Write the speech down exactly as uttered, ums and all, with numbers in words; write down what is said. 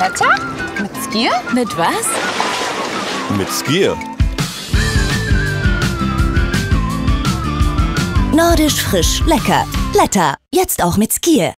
Blätter? Mit Skier? Mit was? Mit Skier. Nordisch frisch lecker. Blätter. Jetzt auch mit Skier.